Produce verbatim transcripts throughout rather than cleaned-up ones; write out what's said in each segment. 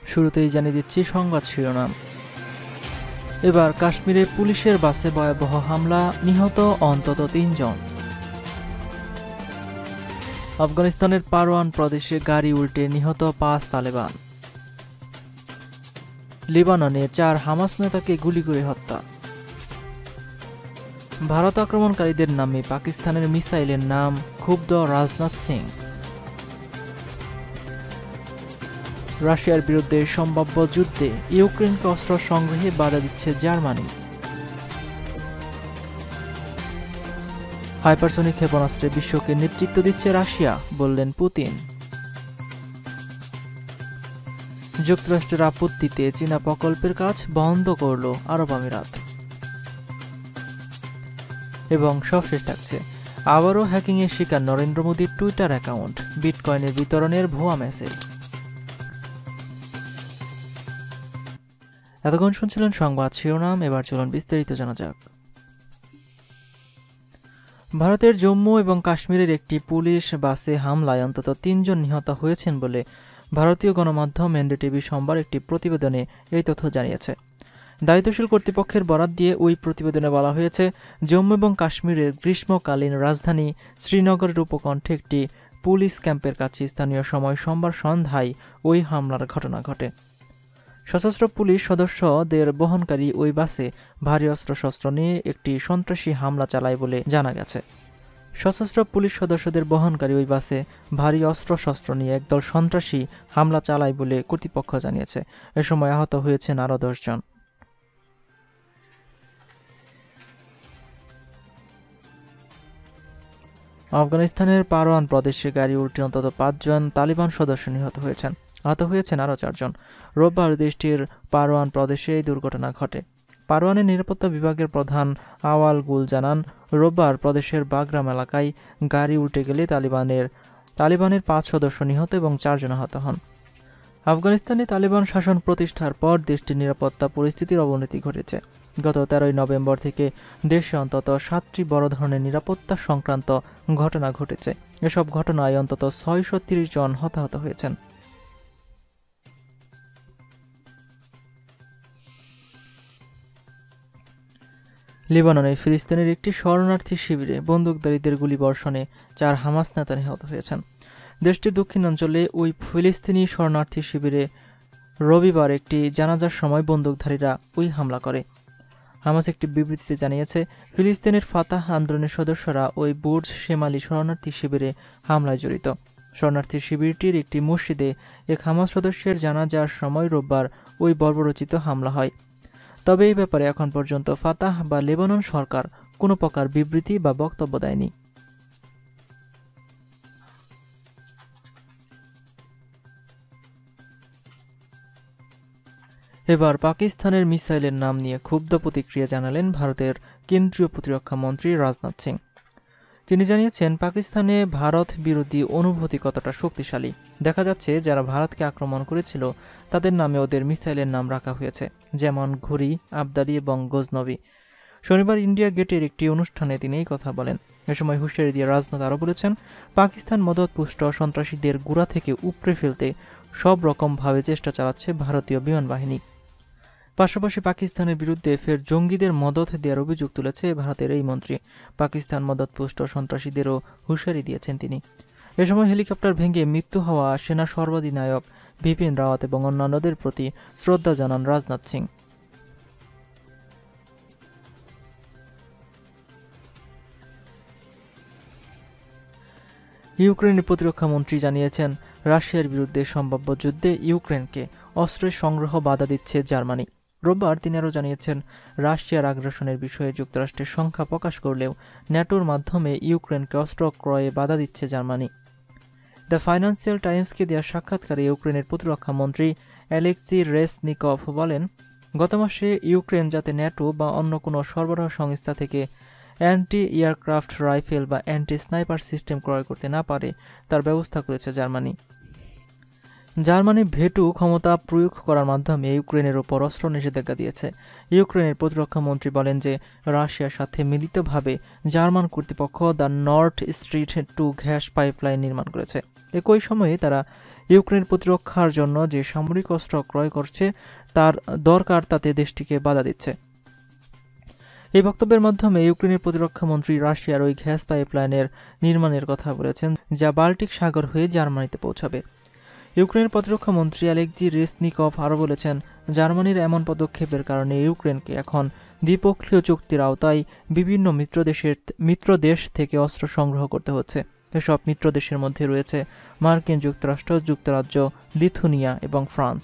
শুরুতেই জানিয়ে দিচ্ছি সংবাদ শিরোনাম। এবার কাশ্মীরে পুলিশের বাসে ভয়াবহ হামলা, নিহত অন্তত তিনজন। আফগানিস্তানের পারওয়ান প্রদেশে গাড়ি উল্টে নিহত পাঁচ তালেবান। লেবাননে চার হামাস নেতাকে গুলি করে হত্যা। ভারত আক্রমণকারীদের নামে পাকিস্তানের মিসাইলের নাম, ক্ষুব্ধ রাজনাথ সিং। রাশিয়ার বিরুদ্ধে সম্ভাব্য যুদ্ধে ইউক্রেনকে অস্ত্র সংগ্রহে বাধা দিচ্ছে জার্মানি। হাইপারসনিক ক্ষেপণাস্ত্রে বিশ্বকে নেতৃত্ব দিচ্ছে রাশিয়া, বললেন পুতিন। যুক্তরাষ্ট্রের আপত্তিতে চীনা প্রকল্পের কাজ বন্ধ করল আরব আমিরাত। এবং সবশেষ থাকছে, আবারও হ্যাকিংয়ের শিকার নরেন্দ্র মোদীর টুইটার অ্যাকাউন্ট, বিটকয়েনের বিতরণের ভুয়া মেসেজ। এতক্ষণ শুনছিলেন সংবাদ শিরোনাম, এবার চলুন বিস্তারিত জানা যাক। ভারতের জম্মু এবং কাশ্মীরের একটি পুলিশ বাসে হামলায় অন্তত তিনজন নিহত হয়েছেন বলে ভারতীয় গণমাধ্যম এনডিটিভি সোমবার একটি প্রতিবেদনে এই তথ্য জানিয়েছে। দায়িত্বশীল কর্তৃপক্ষের বরাত দিয়ে ওই প্রতিবেদনে বলা হয়েছে, জম্মু এবং কাশ্মীরের গ্রীষ্মকালীন রাজধানী শ্রীনগরের উপকণ্ঠে একটি পুলিশ ক্যাম্পের কাছে স্থানীয় সময় সোমবার সন্ধ্যায় ওই হামলার ঘটনা ঘটে। সশস্ত্র পুলিশ সদস্যদের বহনকারী ওই বাসে ভারী অস্ত্রশস্ত্র নিয়ে একটি সন্ত্রাসী হামলা চালায় বলে জানা গেছে। সশস্ত্র পুলিশ সদস্যদের বহনকারী ওই বাসে ভারী অস্ত্রশস্ত্র নিয়ে একদল সন্ত্রাসী হামলা চালায় বলে কর্তৃপক্ষ জানিয়েছে। এ সময় আহত হয়েছেন আরও দশ জন। আফগানিস্তানের পারওয়ান প্রদেশে গাড়ি উল্টে অন্তত পাঁচজন তালিবান সদস্য নিহত হয়েছেন, আহত হয়েছেন আরও চারজন। রোববার দেশটির পারওয়ান প্রদেশে এই দুর্ঘটনা ঘটে। পারওয়ানের নিরাপত্তা বিভাগের প্রধান আওয়াল গুল জানান, রোববার প্রদেশের বাগরাম এলাকায় গাড়ি উল্টে গেলে তালিবানের তালিবানের পাঁচ সদস্য নিহত এবং চারজন আহত হন। আফগানিস্তানে তালিবান শাসন প্রতিষ্ঠার পর দেশটির নিরাপত্তা পরিস্থিতির অবনতি ঘটেছে। গত তেরোই নভেম্বর থেকে দেশে অন্তত সাতটি বড় ধরনের নিরাপত্তা সংক্রান্ত ঘটনা ঘটেছে। এসব ঘটনায় অন্তত ছয়শো তিরিশ জন হতাহত হয়েছেন। লেবাননে ফিলিস্তিনের একটি শরণার্থী শিবিরে বন্দুকধারীদের গুলিবর্ষণে চার হামাস নেতা নিহত হয়েছেন। দেশটির দক্ষিণাঞ্চলে ওই ফিলিস্তিনি শরণার্থী শিবিরে রবিবার একটি জানাজার সময় বন্দুকধারীরা ওই হামলা করে। হামাস একটি বিবৃতিতে জানিয়েছে, ফিলিস্তিনের ফাতাহ আন্দোলনের সদস্যরা ওই বুর্জ শেমালি শরণার্থী শিবিরে হামলায় জড়িত। শরণার্থী শিবিরটির একটি মসজিদে এক হামাস সদস্যের জানাজার সময় রোববার ওই বর্বরোচিত হামলা হয়। তবে এই ব্যাপারে এখন পর্যন্ত ফাতাহ বা লেবানন সরকার কোনো প্রকার বিবৃতি বা বক্তব্য দেয়নি। এবার পাকিস্তানের মিসাইলের নাম নিয়ে ক্ষুব্ধ প্রতিক্রিয়া জানালেন ভারতের কেন্দ্রীয় প্রতিরক্ষা মন্ত্রী রাজনাথ সিং। তিনি জানিয়েছেন, পাকিস্তানে ভারত বিরোধী অনুভূতি কতটা শক্তিশালী। দেখা যাচ্ছে, যারা ভারতকে আক্রমণ করেছিল তাদের নামে ওদের মিসাইলের নাম রাখা হয়েছে, যেমন ঘুরি, আবদারি এবং গজনবি। শনিবার ইন্ডিয়া গেটের একটি অনুষ্ঠানে তিনি এই কথা বলেন। এ সময় হুঁশিয়ারি দিয়ে রাজনাথ আরও বলেছেন, পাকিস্তান মদতপুষ্ট সন্ত্রাসীদের গুড়া থেকে উপড়ে ফেলতে সব রকমভাবে চেষ্টা চালাচ্ছে ভারতীয় বিমান বাহিনী। পাশাপাশি পাকিস্তানের বিরুদ্ধে ফের জঙ্গিদের মদত দেওয়ার অভিযোগ তুলেছে ভারতের এই মন্ত্রী। পাকিস্তান মদতপুষ্ট সন্ত্রাসীদেরও হুঁশিয়ারি দিয়েছেন তিনি। এ সময় হেলিকপ্টার ভেঙে মৃত্যু হওয়া সেনা সর্বাধিনায়ক বিপিন রাওয়াত এবং অন্যান্যদের প্রতি শ্রদ্ধা জানান রাজনাথ সিং। ইউক্রেনের প্রতিরক্ষা মন্ত্রী জানিয়েছেন, রাশিয়ার বিরুদ্ধে সম্ভাব্য যুদ্ধে ইউক্রেনকে অস্ত্রের সংগ্রহ বাধা দিচ্ছে জার্মানি। রোববার তিনি আরও জানিয়েছেন, রাশিয়ার আগ্রাসনের বিষয়ে যুক্তরাষ্ট্রের সংখ্যা প্রকাশ করলেও ন্যাটোর মাধ্যমে ইউক্রেনকে অস্ত্র ক্রয়ে বাধা দিচ্ছে জার্মানি। দ্য ফাইন্যান্সিয়াল টাইমসকে দেওয়া সাক্ষাৎকারে ইউক্রেনের প্রতিরক্ষা মন্ত্রী অ্যালেক্সি রেসনিকভ বলেন, গত মাসে ইউক্রেন যাতে ন্যাটো বা অন্য কোনো সরবরাহ সংস্থা থেকে অ্যান্টি এয়ারক্রাফট রাইফেল বা অ্যান্টি স্নাইপার সিস্টেম ক্রয় করতে না পারে তার ব্যবস্থা করেছে জার্মানি। জার্মানি ভেটো ক্ষমতা প্রয়োগ করার মাধ্যমে ইউক্রেনের ওপর অস্ত্র নিষেধাজ্ঞা দিয়েছে। ইউক্রেনের প্রতিরক্ষা মন্ত্রী বলেন যে রাশিয়ার সাথে মিলিতভাবে জার্মান কর্তৃপক্ষ the Nord Stream two gas pipeline নির্মাণ করেছে। একই সময়ে তারা ইউক্রেন প্রতিরক্ষার জন্য যে সামরিক অস্ত্র ক্রয় করছে তার দরকার তাতে দেশটিকে বাধা দিচ্ছে। এই বক্তব্যের মাধ্যমে ইউক্রেনের প্রতিরক্ষা মন্ত্রী রাশিয়ার ওই গ্যাস পাইপলাইনের নির্মাণের কথা বলেছেন, যা বাল্টিক সাগর হয়ে জার্মানিতে পৌঁছাবে। ইউক্রেনের প্রতিরক্ষা মন্ত্রী অ্যালেক্সি রেজনিকভ আরও বলেছেন, জার্মানির এমন পদক্ষেপের কারণে ইউক্রেনকে এখন দ্বিপক্ষীয় চুক্তির আওতায় বিভিন্ন মিত্রদেশের মিত্র দেশ থেকে অস্ত্র সংগ্রহ করতে হচ্ছে। এসব মিত্র দেশের মধ্যে রয়েছে মার্কিন যুক্তরাষ্ট্র, যুক্তরাজ্য, লিথুনিয়া এবং ফ্রান্স।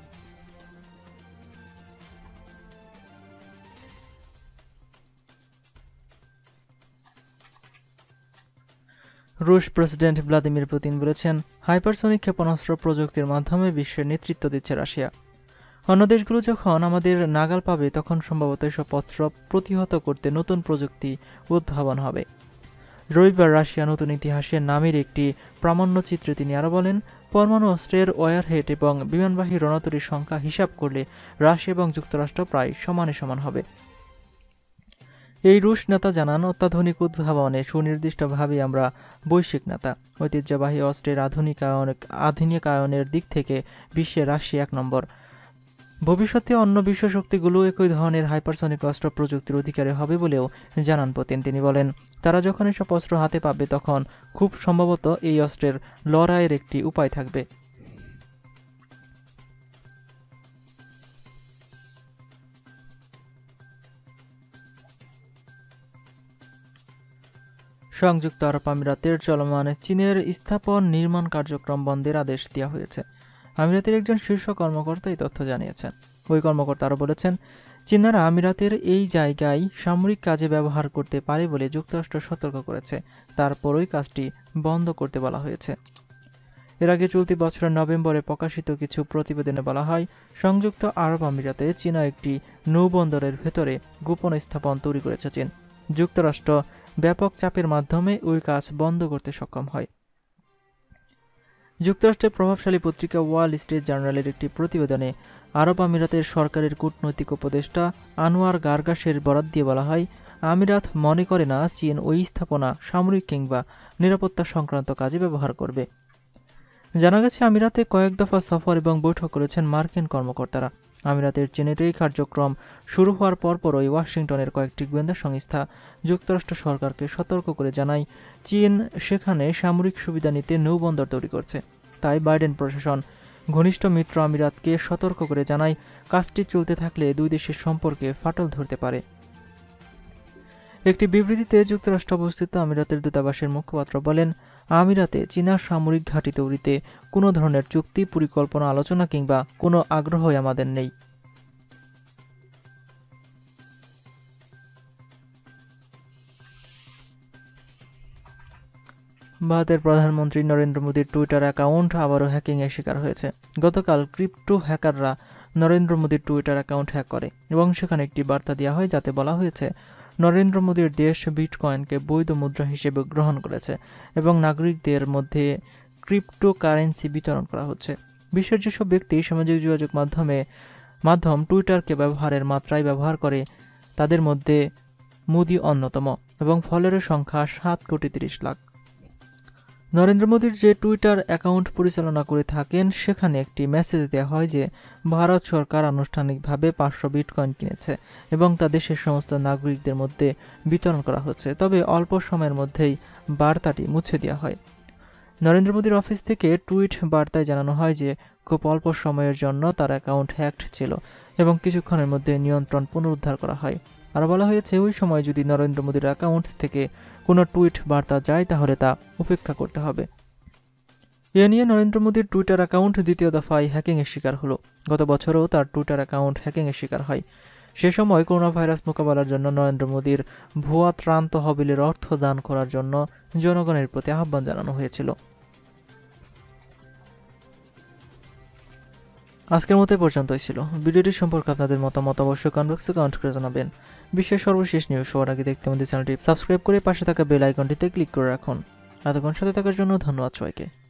রুশ প্রেসিডেন্ট ভ্লাদিমির পুতিন বলেছেন, হাইপারসনিক ক্ষেপণাস্ত্র প্রযুক্তির মাধ্যমে বিশ্বের নেতৃত্ব দিচ্ছে রাশিয়া। অন্য দেশগুলো যখন আমাদের নাগাল পাবে তখন সম্ভবত এসব অস্ত্র প্রতিহত করতে নতুন প্রযুক্তি উদ্ভাবন হবে। রবিবার রাশিয়া নতুন ইতিহাসের নামের একটি প্রামাণ্যচিত্রে তিনি আরও বলেন, পরমাণু অস্ত্রের ওয়ারহেড এবং বিমানবাহী রণতরীর সংখ্যা হিসাব করলে রাশিয়া এবং যুক্তরাষ্ট্র প্রায় সমানে সমান হবে। এই রুশ নেতা জানান, অত্যাধুনিক উদ্ভাবনে সুনির্দিষ্টভাবে আমরা বৈশ্বিক নেতা। ঐতিহ্যবাহী অস্ত্রের আধুনিকায়ন আধুনিকায়নের দিক থেকে বিশ্বে রাশিয়া এক নম্বর। ভবিষ্যতে অন্য বিশ্ব শক্তিগুলো একই ধরনের হাইপারসনিক অস্ত্র প্রযুক্তির অধিকারী হবে বলেও জানান পুতিন। তিনি বলেন, তারা যখন এসব অস্ত্র হাতে পাবে তখন খুব সম্ভবত এই অস্ত্রের লড়াইয়ের একটি উপায় থাকবে। সংযুক্ত আরব আমিরাতের চলমান চীনের স্থাপন নির্মাণ কার্যক্রম বন্ধের আদেশ দেওয়া হয়েছে। আমিরাতের একজন শীর্ষ কর্মকর্তা এই তথ্য জানিয়েছেন। ওই কর্মকর্তা আরও বলেছেন, চীনারা আমিরাতের এই জায়গায় সামরিক কাজে ব্যবহার করতে পারে বলে যুক্তরাষ্ট্র সতর্ক করেছে, তারপরই কাজটি বন্ধ করতে বলা হয়েছে। এর আগে চলতি বছরের নভেম্বরে প্রকাশিত কিছু প্রতিবেদনে বলা হয়, সংযুক্ত আরব আমিরাতে চীনা একটি নৌবন্দরের ভেতরে গোপন স্থাপন তৈরি করেছে চীন। যুক্তরাষ্ট্র ব্যাপক চাপের মাধ্যমে ওই কাজ বন্ধ করতে সক্ষম হয়। যুক্তরাষ্ট্রের প্রভাবশালী পত্রিকা ওয়াল স্ট্রিট জার্নালের একটি প্রতিবেদনে আরব আমিরাতের সরকারের কূটনৈতিক উপদেষ্টা আনোয়ার গার্গাসের বরাত দিয়ে বলা হয়, আমিরাত মনে করে না চীন ওই স্থাপনা সামরিক কিংবা নিরাপত্তা সংক্রান্ত কাজে ব্যবহার করবে। জানা গেছে, আমিরাতে কয়েক দফা সফর এবং বৈঠক করেছেন মার্কিন কর্মকর্তারা। আমিরাতের চীনের এই কার্যক্রম শুরু হওয়ার পরপরই ওয়াশিংটনের কয়েকটি গোয়েন্দা সংস্থা যুক্তরাষ্ট্র সরকারকে সতর্ক করে জানায়, চীন সেখানে সামরিক সুবিধা নিতে নৌবন্দর তৈরি করছে। তাই বাইডেন প্রশাসন ঘনিষ্ঠ মিত্র আমিরাতকে সতর্ক করে জানায়, কাজটি চলতে থাকলে দুই দেশের সম্পর্কে ফাটল ধরতে পারে। একটি বিবৃতিতে যুক্তরাষ্ট্র অবস্থিত আমিরাতের দূতাবাসের মুখপাত্র বলেন, আমিরাতে চীনা সামরিক ঘাঁটি তৈরিতে কোনো ধরনের চুক্তি, পরিকল্পনা, আলোচনা কিংবা কোনো আগ্রহই আমাদের নেই। ভারতের প্রধানমন্ত্রী নরেন্দ্র মোদীর টুইটার অ্যাকাউন্ট আবারও হ্যাকিংয়ের শিকার হয়েছে। গতকাল ক্রিপ্টো হ্যাকাররা নরেন্দ্র মোদীর টুইটার অ্যাকাউন্ট হ্যাক করে এবং সেখানে একটি বার্তা দেওয়া হয়, যাতে বলা হয়েছে, নরেন্দ্র মোদীর দেশ বিটকয়েনকে বৈধ মুদ্রা হিসেবে গ্রহণ করেছে এবং নাগরিকদের মধ্যে ক্রিপ্টো কারেন্সি বিতরণ করা হচ্ছে। বিশ্বের যেসব ব্যক্তি সামাজিক যোগাযোগ মাধ্যমে মাধ্যম টুইটারকে ব্যবহারের মাত্রায় ব্যবহার করে তাদের মধ্যে মোদী অন্যতম এবং ফলোয়ারের সংখ্যা সাত কোটি তিরিশ লাখ। নরেন্দ্র মোদীর যে টুইটার অ্যাকাউন্ট পরিচালনা করে থাকেন সেখানে একটি মেসেজ দেওয়া হয় যে ভারত সরকার আনুষ্ঠানিকভাবে পাঁচশো বিটকয়েন কিনেছে এবং তা দেশের সমস্ত নাগরিকদের মধ্যে বিতরণ করা হচ্ছে। তবে অল্প সময়ের মধ্যেই বার্তাটি মুছে দেওয়া হয়। নরেন্দ্র মোদীর অফিস থেকে টুইট বার্তায় জানানো হয় যে খুব অল্প সময়ের জন্য তার অ্যাকাউন্ট হ্যাকড ছিল এবং কিছুক্ষণের মধ্যে নিয়ন্ত্রণ পুনরুদ্ধার করা হয়। আর বলা হয়েছে, ওই সময় যদি নরেন্দ্র মোদীর অ্যাকাউন্ট থেকে কোনো টুইট বার্তা যায় তাহলে তা উপেক্ষা করতে হবে। এ নিয়ে নরেন্দ্র মোদীর টুইটার অ্যাকাউন্ট দ্বিতীয় দফায় হ্যাকিংয়ের শিকার হলো। গত বছরও তার টুইটার অ্যাকাউন্ট হ্যাকিংয়ের শিকার হয়। সে সময় করোনা ভাইরাস মোকাবেলার জন্য নরেন্দ্র মোদীর ভুয়া ত্রাণ তহবিলের অর্থ দান করার জন্য জনগণের প্রতি আহ্বান জানানো হয়েছিল। আজকের মতো পর্যন্তই ছিল। ভিডিওটি সম্পর্কে আপনাদের মতামত অবশ্যই কমেন্ট বক্সে কমেন্ট করে জানাবেন। বিশ্বের সর্বশেষ নিউজ সবার আগে দেখতে আমাদের চ্যানেলটি সাবস্ক্রাইব করে পাশে থাকা বেল আইকনটিতে ক্লিক করে রাখুন। এতক্ষণ সাথে থাকার জন্য ধন্যবাদ সবাইকে।